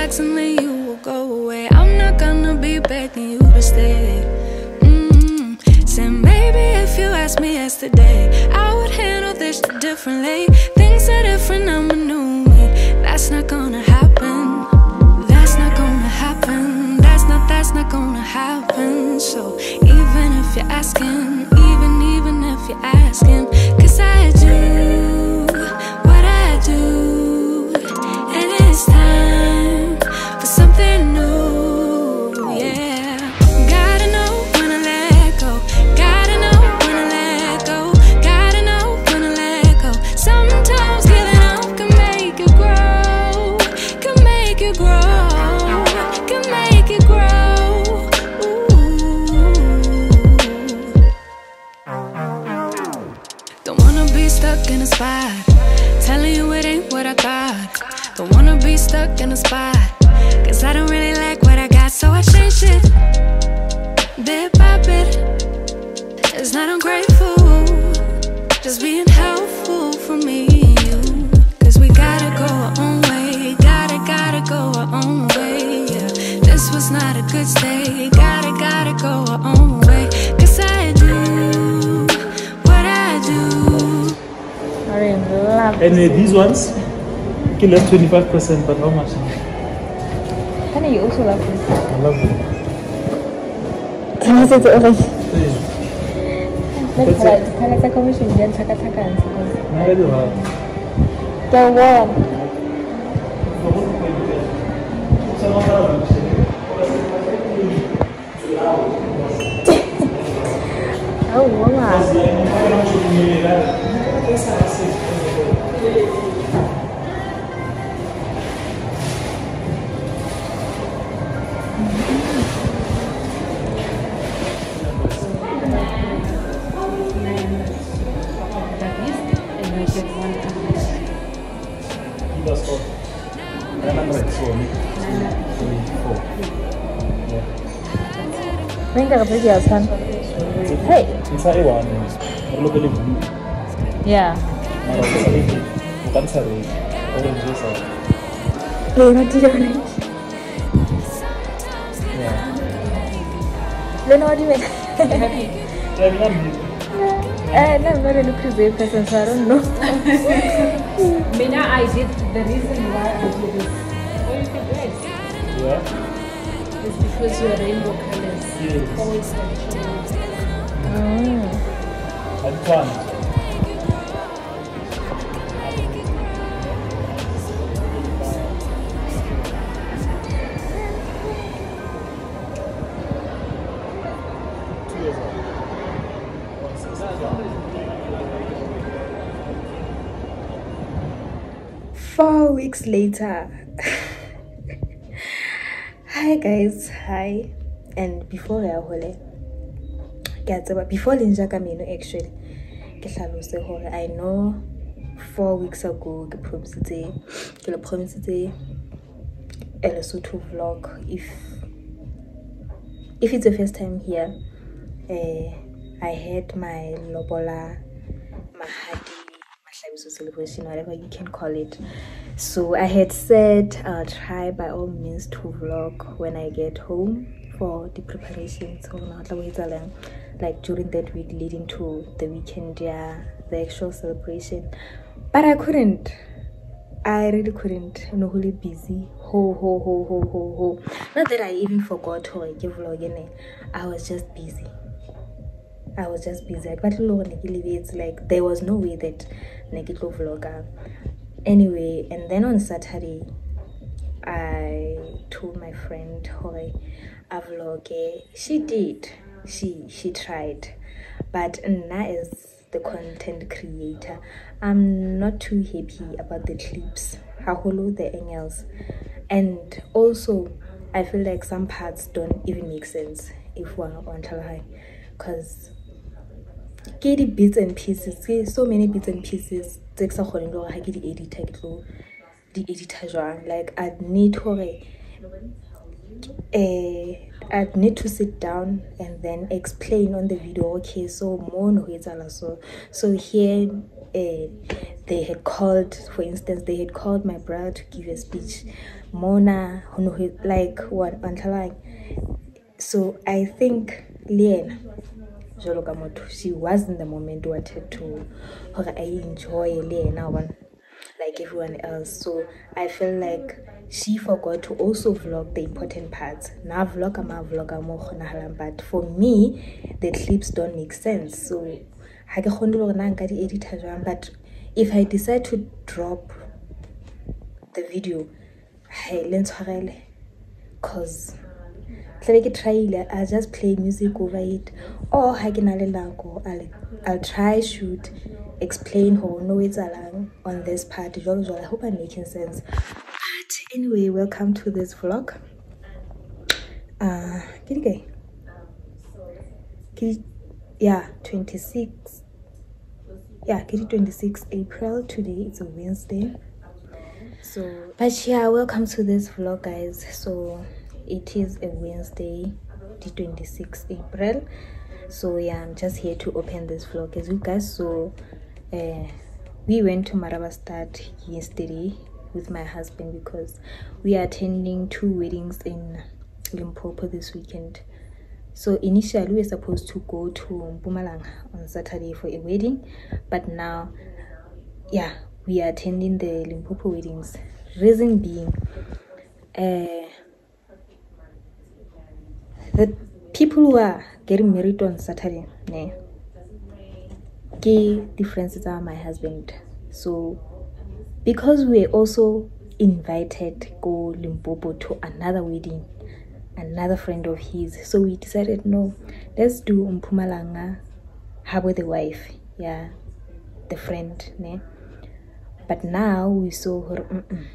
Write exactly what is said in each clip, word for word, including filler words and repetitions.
relax and then you will go away. I'm not gonna be begging you to stay. Mm-hmm. Said maybe if you asked me yesterday, I would handle this differently. Things are different, I'm a new me. That's not gonna happen. That's not gonna happen. That's not, that's not gonna happen. So even if you're asking, even, even if you're asking, cause I do what I do, and it's time for something new, yeah. Gotta know when to let go, gotta know when to let go, gotta know when to let go. Sometimes giving up can make you grow, can make you grow, can make you grow. Don't wanna be stuck in a spot, telling you it ain't what I thought. Don't wanna be stuck in a spot, cause I don't really like what I got, so I changed it bit by bit. It's not ungrateful, just being helpful for me and you. Cause we gotta go our own way, gotta, gotta go our own way, yeah. This was not a good stay, gotta, gotta go our own way. Cause I do what I do. I love And uh, these ones, okay, less twenty-five percent, but how much? Can you also love this? I love them. Can I say it already? Yeah. Let's try it. Can I take a commission? Then take a take a answer. I do have. The one. Oh, wow. Venga, que te son. Hey. Inside one, look at it. Yeah. Bukan sari, orange juice. Oh, nanti orange. Yeah. Then what do you mean? Yeah, we have. Eh, no, I'm not a lucrative person, so I don't know. Mina, I did the reason why I did this. Oh, you can do it. Yeah. It's because your rainbow colors Yes. always have changed. Mm. And fun. Four weeks later. Hi guys, hi. And before I hole, before Linja Kamino actually, I know four weeks ago I promised to I promised to a Lesotho vlog. If if it's the first time here, uh, I had my Lobola Mahadi celebration, whatever you can call it. So I had said I'll try by all means to vlog when I get home for the preparation. So now like during that week leading to the weekend, yeah, the actual celebration. But I couldn't. I really couldn't. I'm really busy. Ho ho ho ho ho ho. Not that I even forgot how I give vlogging. I was just busy. I was just busy. But it's like there was no way that Negito vlogger. Anyway, and then on Saturday, I told my friend Hoi a vlog. She did. She she tried. But now as the content creator, I'm not too happy about the clips. Haholo the angles. And also I feel like some parts don't even make sense if one on Talahai. Cause get the bits and pieces, so many bits and pieces. Takes a whole lot. I get the editor, the editor. Like I'd need to, uh, I'd need to sit down and then explain on the video. Okay, so more no so so here, uh, they had called, for instance, they had called my brother to give a speech. Mona, like what, like. So I think Lena, she was in the moment wanted to I enjoy Lena one like everyone else. So I feel like she forgot to also vlog the important parts. Now vlog ama vlog more, but for me the clips don't make sense. So I can but if I decide to drop the video, hey, let's cause I'll just play music over it, or I'll, I'll try shoot explain how no it's along on this part. I hope I'm making sense. But anyway, welcome to this vlog. Uh, yeah, twenty-six. Yeah, twenty-sixth April. Today it's a Wednesday. So, but yeah, welcome to this vlog, guys. So it is a Wednesday, the twenty-sixth April. So yeah, I'm just here to open this vlog as you guys saw. Uh, we went to Marabastad yesterday with my husband because we are attending two weddings in Limpopo this weekend. So initially we were supposed to go to Mpumalanga on Saturday for a wedding, but now yeah, we are attending the Limpopo weddings. Reason being, uh, the people who are getting married on Saturday, nah, key differences are my husband. So because we also invited go Limpopo to another wedding, another friend of his, so we decided no, let's do Mpumalanga, have with the wife, yeah, the friend, nah. But now we saw her. Mm -mm.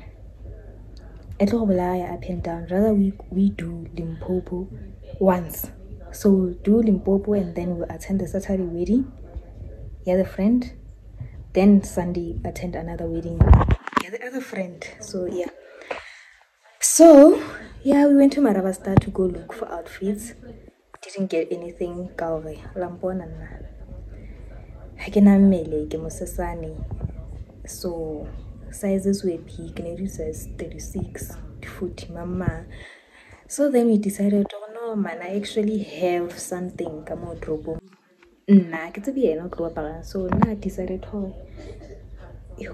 Up and down. Rather we we do Limpopo once. So we'll do Limpopo and then we'll attend the Saturday wedding. Yeah, the friend. Then Sunday attend another wedding. Yeah, the other friend. So yeah. So yeah, we went to Marabastad to go look for outfits. Didn't get anything. Kalve Lampona na. Hakena mele ke mosesane. So sizes were big, and size thirty-six to forty mama. So then we decided, oh no man, I actually have something come out robo. Nah, it's a be no grow. So now I decided, oh yo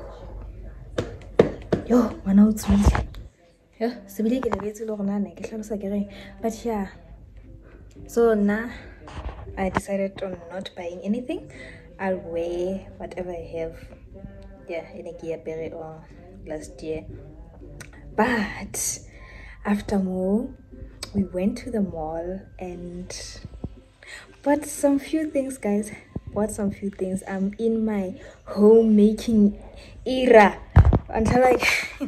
yo man out sweet. Yeah, so we get a little long but yeah. So now I decided on not buying anything. I'll wear whatever I have. Yeah, in a gear berry or last year. But after more, we went to the mall and bought some few things, guys. Bought some few things. I'm in my homemaking era until like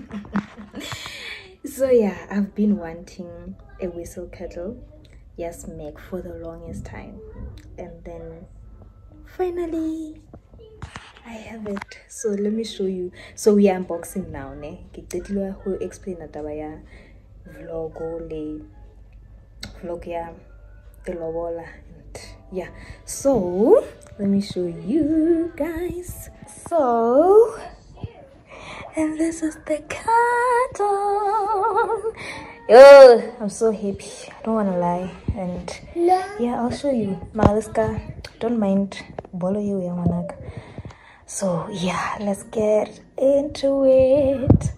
so yeah, I've been wanting a whistle kettle, yes, Meg, for the longest time, and then finally I have it. So let me show you. So we are unboxing now, ne? Who explain that vlog le vlog ya the lobola and yeah. So let me show you guys. So and this is the carton. Oh, I'm so happy. I don't wanna lie. And yeah, I'll show you. Malaska, don't mind. Bolo you yamanaka. So yeah, let's get into it.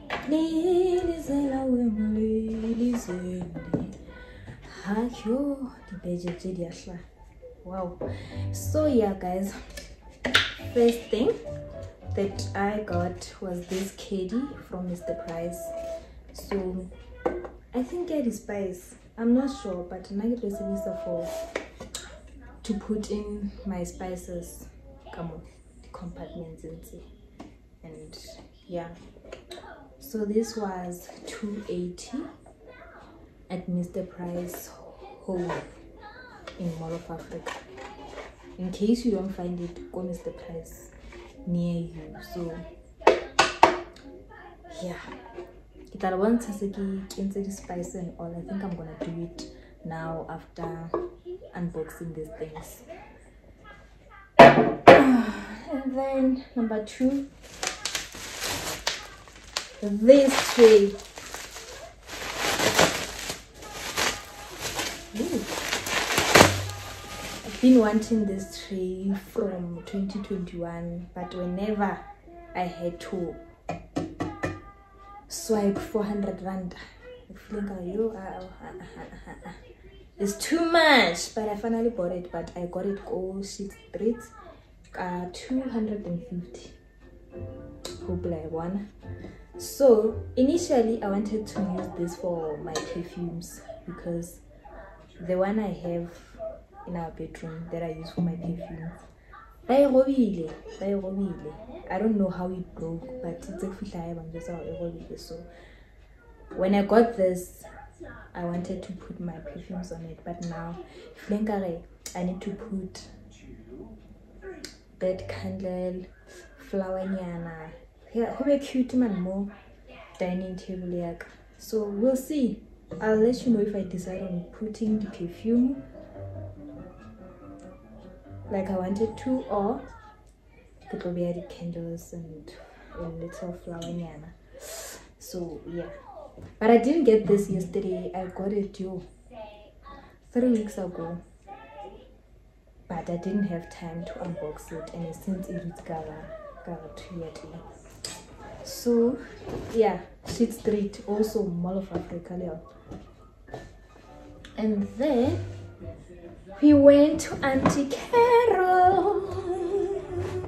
Wow. So yeah, guys, first thing that I got was this caddy from Mister Price. So I think it is spice. I'm not sure, but I get recipes for to put in my spices. Come on. Compartments and yeah, so this was two eighty at Mister Price Home in Mall of Africa. In case you don't find it, go Mister Price near you. So yeah, it I want to the spice and all. I think I'm gonna do it now after unboxing these things. And And then number two, this tray. Ooh. I've been wanting this tray from twenty twenty-one, but whenever I had to swipe four hundred rand, I feel like you it's too much, but I finally bought it. But I got it go six streets, uh, two hundred fifty. Hopefully I won. So initially I wanted to use this for my perfumes because the one I have in our bedroom that I use for my perfume, I don't know how it broke, but it's a so when I got this, I wanted to put my perfumes on it, but now I need to put bed candle, flower nyana. Yeah, how cute man more dining table yak. So we'll see. I'll let you know if I decide on putting the perfume like I wanted to, or it will be the candles and a little flower nyana. So yeah, but I didn't get this yesterday. I got it due three weeks ago, but I didn't have time to unbox it, and since it is gala gala two yet. So yeah, Sheet Street, also Mall of Africa, yeah. And then we went to Auntie Carol.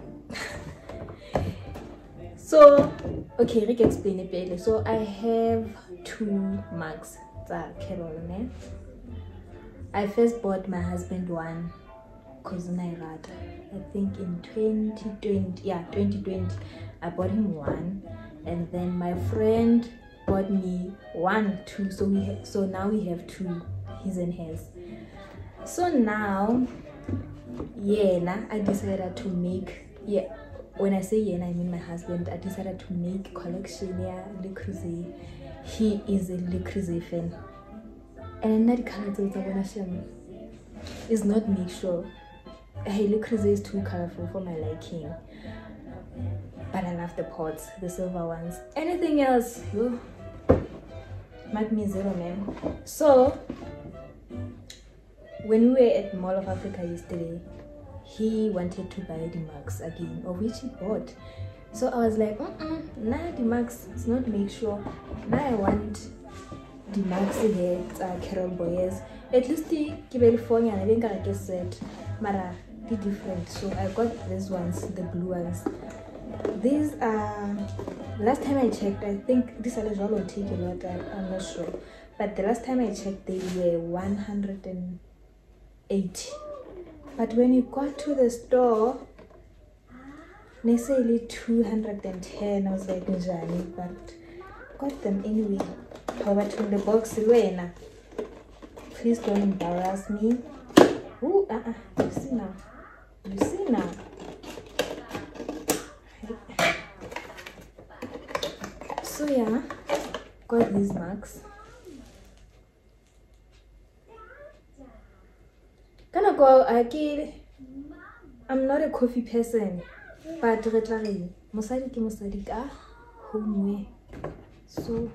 So okay, Rick explain it better. So I have two mugs that Carol, ne? I first bought my husband one because I think in twenty twenty, yeah, twenty twenty, I bought him one, and then my friend bought me one too. So we ha so now we have two, his and hers. So now, yeah, nah, I decided to make, yeah, when I say yeah, I mean my husband. I decided to make collection, yeah, Le Creuset. He is a Le Creuset fan, and that color is not make sure. Hey, Le Creuset is too colorful for my liking, but I love the pots, the silver ones. Anything else, you mark me zero, man. So when we were at Mall of Africa yesterday, he wanted to buy the mugs again, of which he bought. So I was like, mm-mm, nah, the mugs, it's not make sure. Now I want the mugs here, uh, Carol Boyes. At least the California, I think I just said, Mara, the different. So I got these ones, the blue ones. These are, last time I checked, I think this will take a lot, I'm not sure. But the last time I checked, they were one hundred eighty. But when you got to the store, they say only two hundred ten. I was like, Njani, but got them anyway. However, in the box, please don't embarrass me. Ooh, uh, uh, you see now. You see now. So yeah, got these mugs. Can I go? I I'm not a coffee person, but retari mosadi ki mosadi ka home. So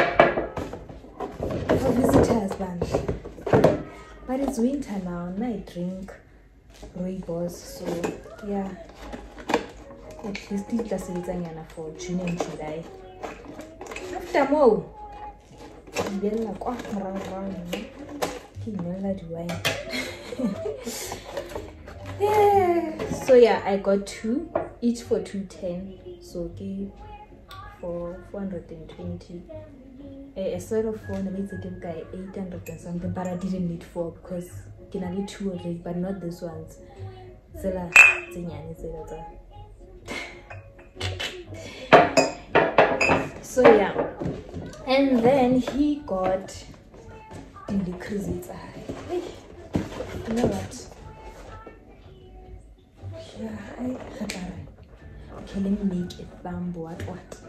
for visitors, man. But it's winter now, and I drink rooibos. So yeah, at least it does it for June and July. After more, then like oh, around around, you know that wine. Yeah. So yeah, I got two, each for two ten. So okay, for four hundred and twenty. A set of four, and it's a guy eight hundred and something. But I didn't need four because I can only two already, but not these ones. Zela, zinyani zela. So yeah, and then he got the Le Creuset. You know what? Yeah, I okay, let me make it bamboo. What? What?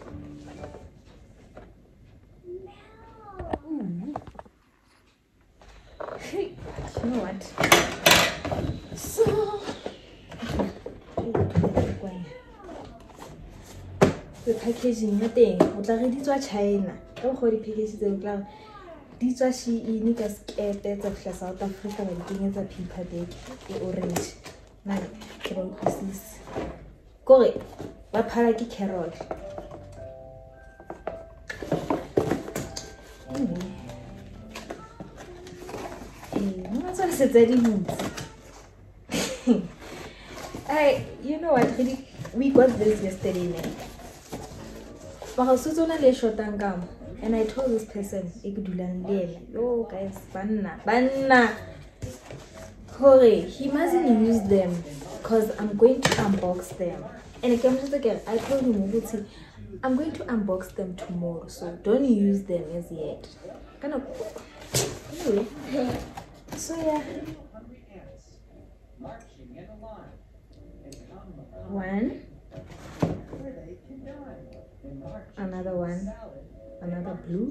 Mm. Hey, you know what? So the packaging ya teng o tla re di tswa China ka go di package tse o tla di tswa Shein ka skete tsa fihla South Africa ba di kenyetsa paper bag e orange na ke ba utlwisise kore ba phala ke Carol anyway eh no tsa se tsa di butse I you know what really we got this yesterday night but also zona le shotang kam and I told this person e ke dulang le ena yo guys banna banna hore he mustn't use them because I'm going to unbox them and again I told him ukuthi I'm going to unbox them tomorrow so don't use them as yet kind of anyway so yeah one another one another blue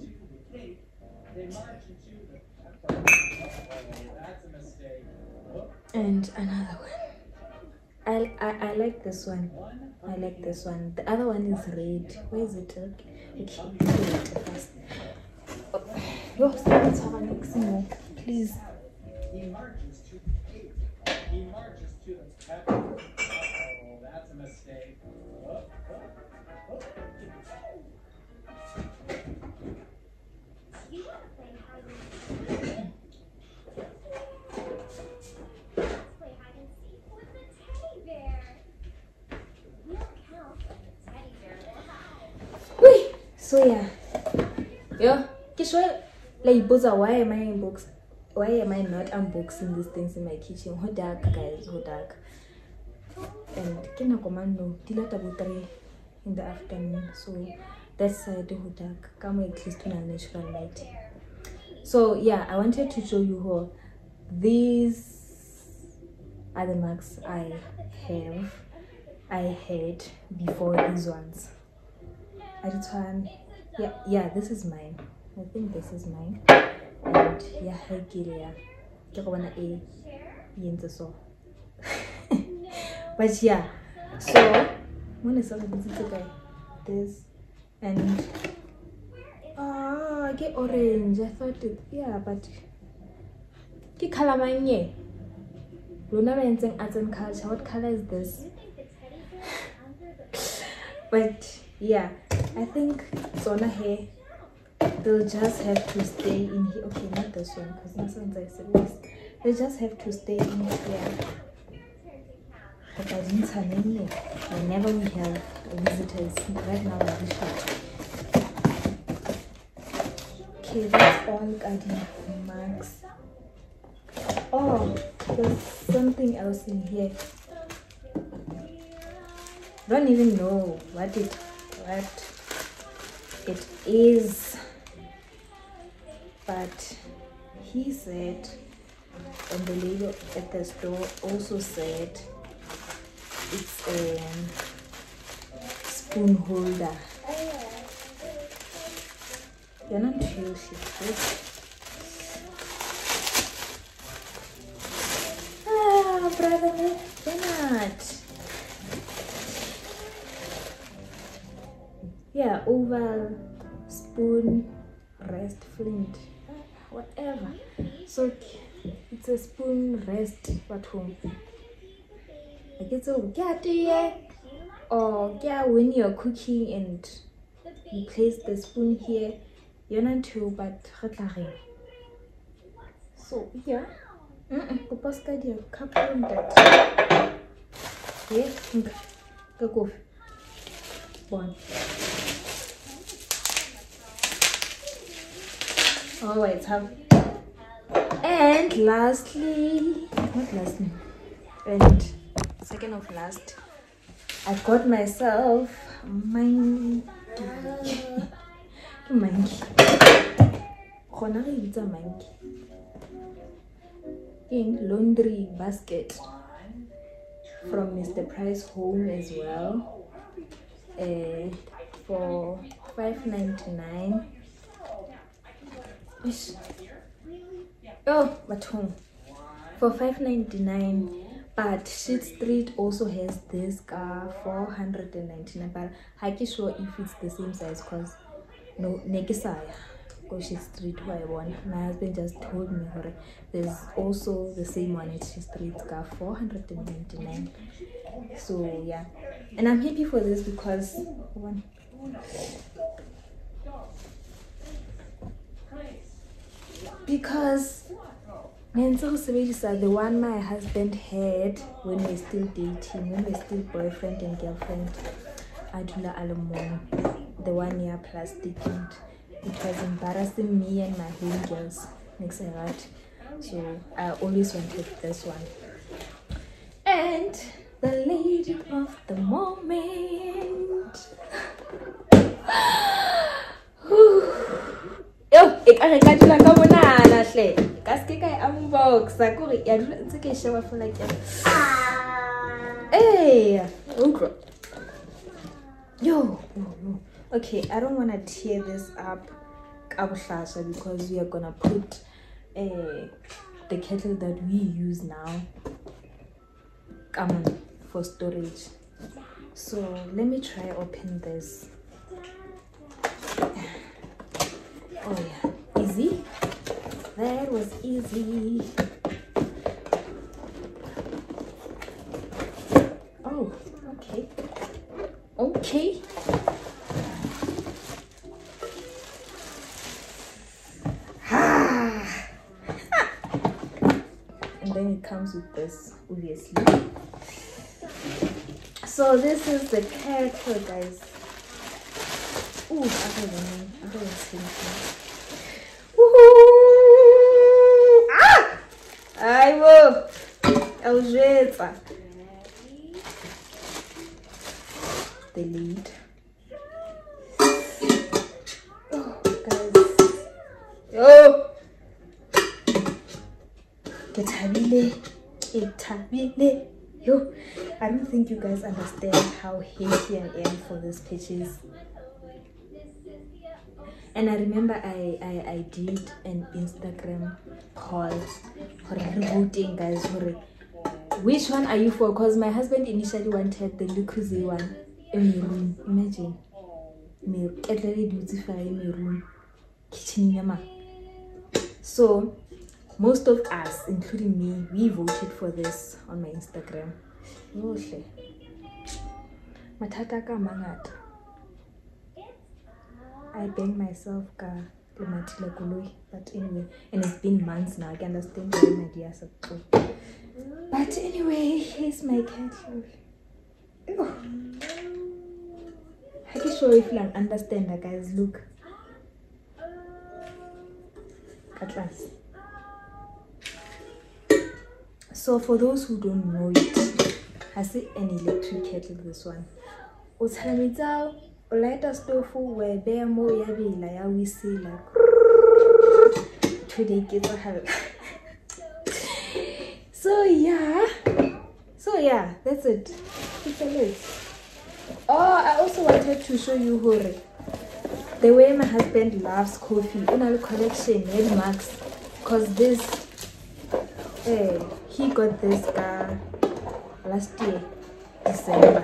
and another one I, I I like this one I like this one the other one is red where is it okay first yo let's have a mix more please he marches to he marches to the pepper. Oh that's a mistake oh, oh, oh. You want to play hide and seek? Let's play hide and seek with the teddy bear. We'll count when the teddy bear will hide. Wait, so yeah. Yo, Kishwa, like, why am I in books? Why am I not unboxing these things in my kitchen? How dark, guys? How dark? And kina commando dilata three in the afternoon, so that's side how dark. Come at least to a natural light. So yeah, I wanted to show you how these are the marks I have. I had before these ones. I just one, yeah, yeah. This is mine. I think this is mine. And yeah, I get it. I wanna a yin so. But yeah, so when is something this and ah, I get orange. I thought it, yeah, but ki color mine. Luna mentioned arts and culture. What color is this? But yeah, I think Zona hair. They'll just have to stay in here. Okay, not this one because this one's I said this. They just have to stay in here. But I didn't tell them whenever we have visitors. Right now, I wish okay, that's all garden marks. Oh, there's something else in here. I don't even know what it what it is, but he said, and the lady at the store also said it's a spoon holder. You're not sure she's ah, brother Bernard. Yeah, oval spoon rest flint, whatever. So it's a spoon rest at home. Like it's a get or yeah, when you're cooking and you place the spoon here, you're not too but so yeah. Mm-mm, kupos ka dia kapon that. Yes, go go. One. Oh wait, have and lastly, not lastly, and second of last, I got myself monkey. Monkey. It's a monkey. In laundry basket from Mister Price Home as well. Uh, for five ninety-nine. Oh, but home for five ninety-nine, But Sheet Street also has this car four hundred ninety-nine, but I'm not sure if it's the same size because no Nekisaya go Sheet Street who I want. My husband just told me hore, there's also the same one at Sheet Street car four hundred ninety-nine. So yeah, and I'm happy for this because one because the one my husband had when we we're still dating, when we we're still boyfriend and girlfriend, Adula Alamon, the one year plastic, and it was embarrassing me and my homegirls. Next and right. So I always wanted this one. And the lady of the moment. Yo, ik ga ka dula ka monana hle. Ka ske ka unbox a kore ya dula ntse ke sheba for like hey, okay. Yo, okay, I don't want to tear this up because we are gonna put uh, the kettle that we use now come on for storage. So let me try open this. Oh yeah, easy. That was easy. Oh, okay. Okay. And then it comes with this, obviously. So this is the kettle, guys. Ooh, other than other than thinking. Woohoo! Ah! I will. Elżbieta. The lid. Oh, guys. Yo. Ketabile. Ketabile. Yo. I don't think you guys understand how happy I am for this purchase. And I remember I, I, I did an Instagram poll for voting, guys. For which one are you for? Because my husband initially wanted the Lukuzi one in my room. Imagine me literally beautiful in my room, kitchen yama. So most of us, including me, we voted for this on my Instagram. Matata ka mangata. I bang myself ka lematila koloi, but anyway, and it's been months now. I can understand why my dear so cool. But anyway, here's my kettle. I can show if you understand that, guys. Look, Atlas. So for those who don't know it, I see an electric kettle. This one. Utsamitao. Light a stove where bear more yabila ya we see like today get a hell. So yeah. So yeah, that's it. It's a list. Oh, I also wanted to show you Hore. The way my husband loves coffee in our collection red marks. Cause this eh, he got this uh, last year, December.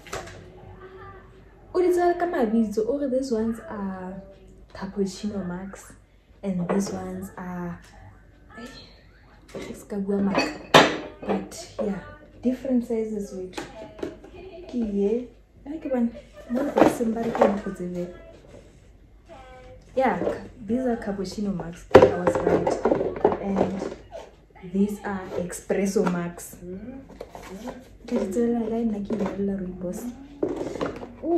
Or these ones are cappuccino marks and these ones are but yeah, different sizes with yeah, these are cappuccino marks. I was right. And these are espresso marks. Ooh.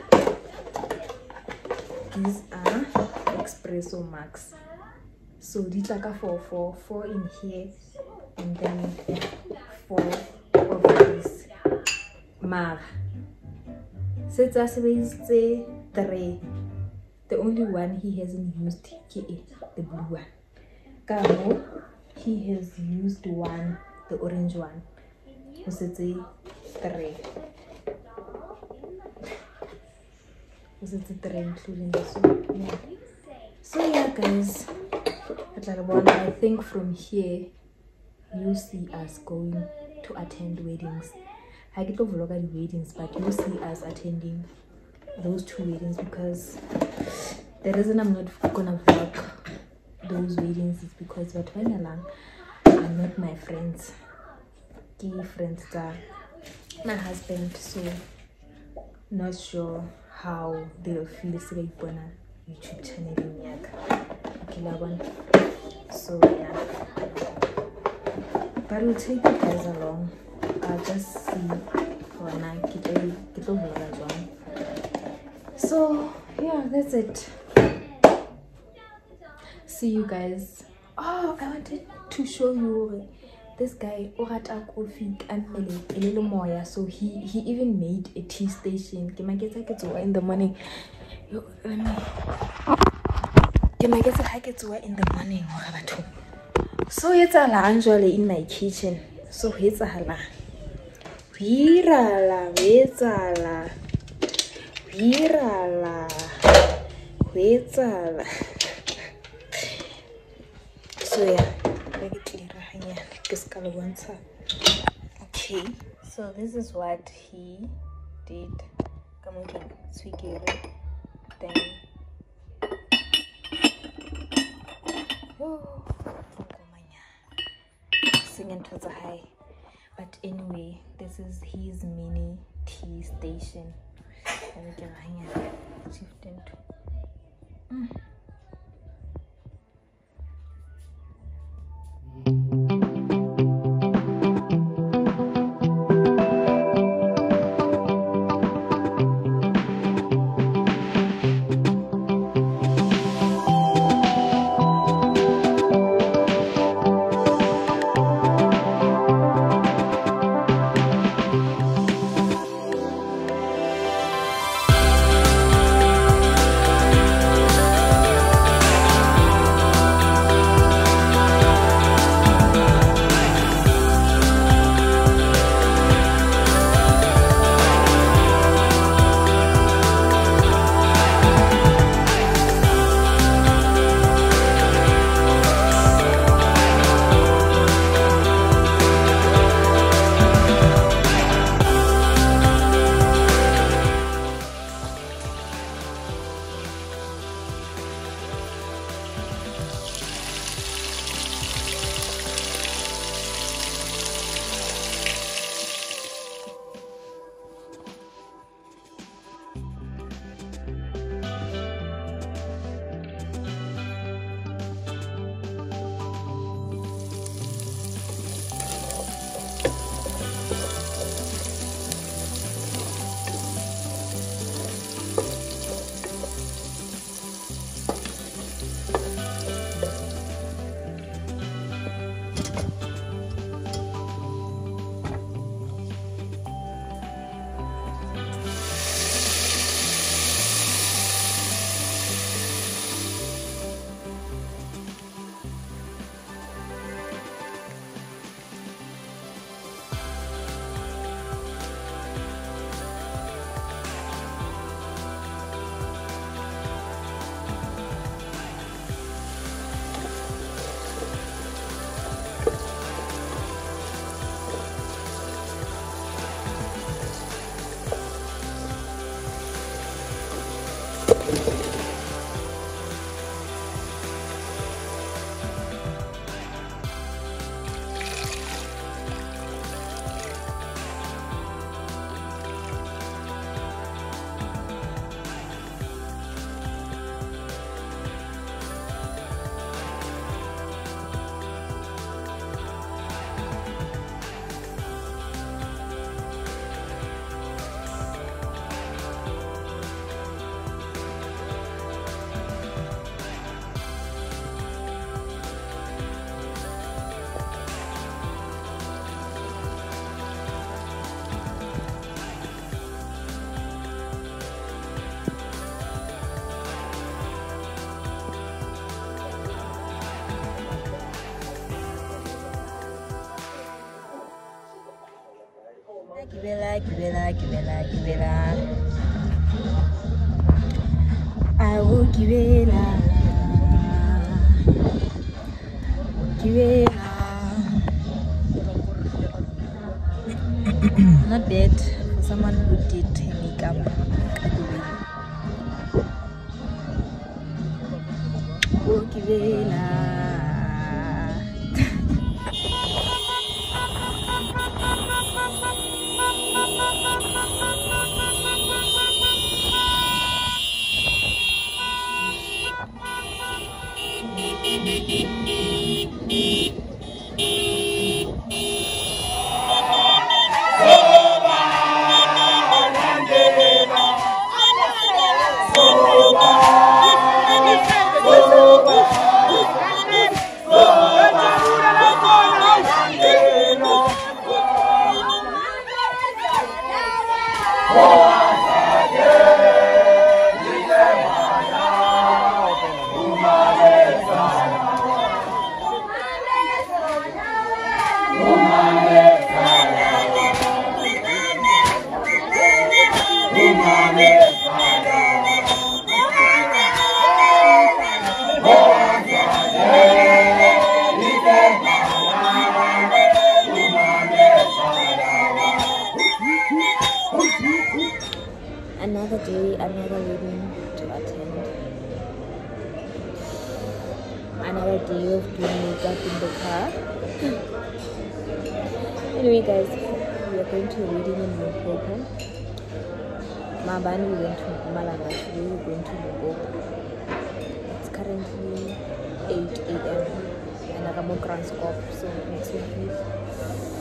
These are espresso marks. So these are four, four, four in here, and then four of these. Mar. So that's three. The only one he hasn't used is the blue one. Kamo, he has used one, the orange one. So it's three. Is it the three including this one? Yeah. So yeah, guys, I think from here you see us going to attend weddings. I get to vlog at weddings, but mostly us attending those two weddings, because the reason I'm not gonna vlog those weddings is because what went along are not my friends. Key friends are my husband, so not sure how they'll feel so they gonna YouTube channel in Yak. So yeah. But we'll take you guys along. I'll just see for now. Get over as well. So yeah, that's it. See you guys. Oh, I wanted to show you this guy Orata Kofi Amele a little more. So he he even made a tea station. Can I get like in the morning? Yo, let me. Can I get like in the morning? So it's a usually in my kitchen. So it's a hala. Virala, Vizala, Virala, Vizala. So yeah, very clear. Okay, so this is what he did. Come on, tweak it. Then. Oh, singing to the high. But anyway, this is his mini tea station. Mm. Gibela, Gibela, Gibela, Gibela. I will Gibela, Gibela. not bad for someone who did makeup at the way. Another day, another wedding to attend. Another day of doing makeup in the car. Anyway, guys, we are going to a wedding in Limpopo. Mabani, we went to Malanga. Today we're going to Limpopo. It's currently eight A M and I'm on Transcorp, so next week